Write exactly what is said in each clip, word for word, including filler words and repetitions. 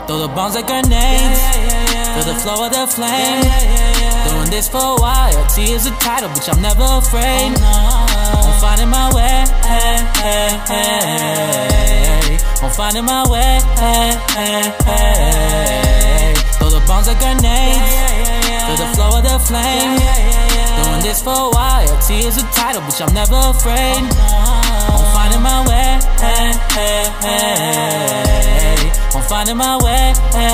Throw the bombs like grenades, feel the flow of the flame. Doing this for a while, T is a title, bitch, I'm never afraid. I'm finding my way, I'm finding my way. Throw the bombs like grenades, feel the flow of the flame. Doing this for a while, T is a title, bitch, I'm never afraid. I'm finding my way, I'm finding my way.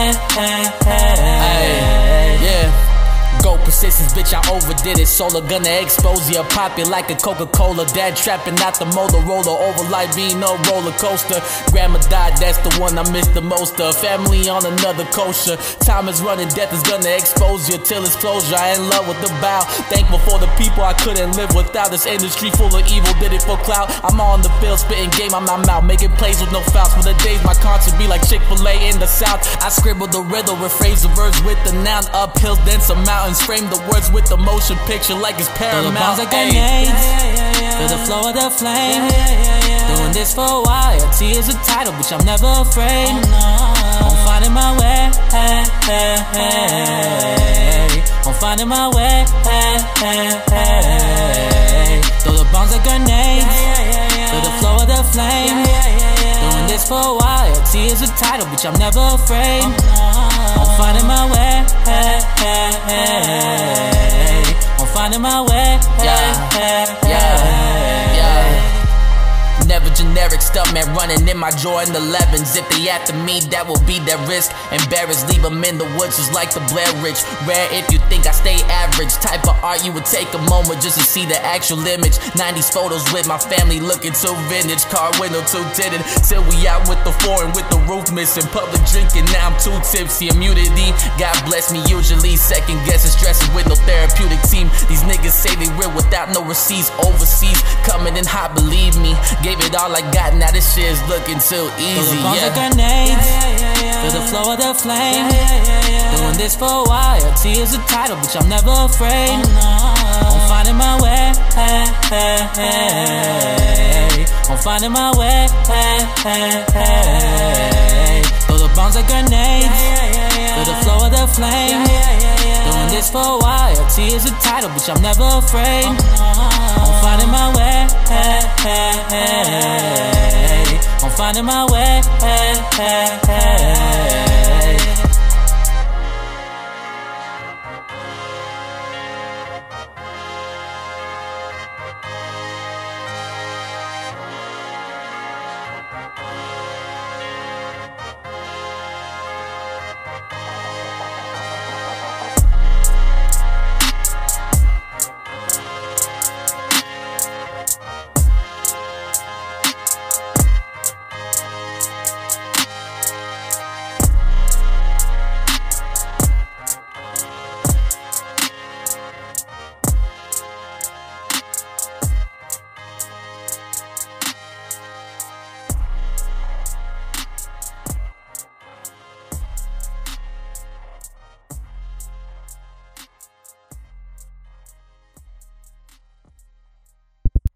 Ay, yeah. Go persistence, bitch, I overdid it. Solar gonna expose you, pop you like a Coca-Cola. Dad trapping out the Motorola, over life being a roller coaster. Grandma died, that's the one I miss the most of. Family on another kosher. Time is running, death is gonna expose you till it's closure. I in love with the bow, thankful for the people I couldn't live without. This industry full of evil, did it for clout. I'm on the field, spitting game, I'm not out, making plays with no fouls. For the days my concert be like Chick-fil-A in the South. I scribble the riddle, rephrase the words with the noun. Up hills, then some mountains, frame the words with the motion picture like it's paramount. Feel the bombs like grenades, feel the flow of the flame. Doing this for a while, T is a title, bitch, I'm never afraid. I'm finding my way, I'm finding my way. Throw the bombs like grenades, feel the flow of the flame. Doing this for a while, T is a title, bitch, I'm never afraid. I'm finding my way, I'm finding my way. Yeah, yeah, yeah. Never generic stuntman running in my Jordan elevens. If they after me, that will be their risk. Embarrassed, leave them in the woods just like the Blair Witch. Rare if you think I stay average. Type of art you would take a moment just to see the actual image. nineties photos with my family looking too vintage. Car window too tinted. Till we out with the foreign with the roof missing. Public drinking, now I'm too tipsy. Immunity, God bless me usually. Second guessing, stressing with no therapeutic team. These niggas say they real without no receipts. Overseas, coming in hot, believe me. Gave it all I got, now this shit is looking too easy. Feel the bombs like grenades, feel the flow of the flame. Doing this for a while, T is a title, bitch, I'm never afraid. I'm finding my way, I'm finding my way. Throw the bombs like grenades, feel the flow of the flame. Doing this for a while, T is a title, bitch, I'm never afraid. I'm finding my way, I'm finding my way.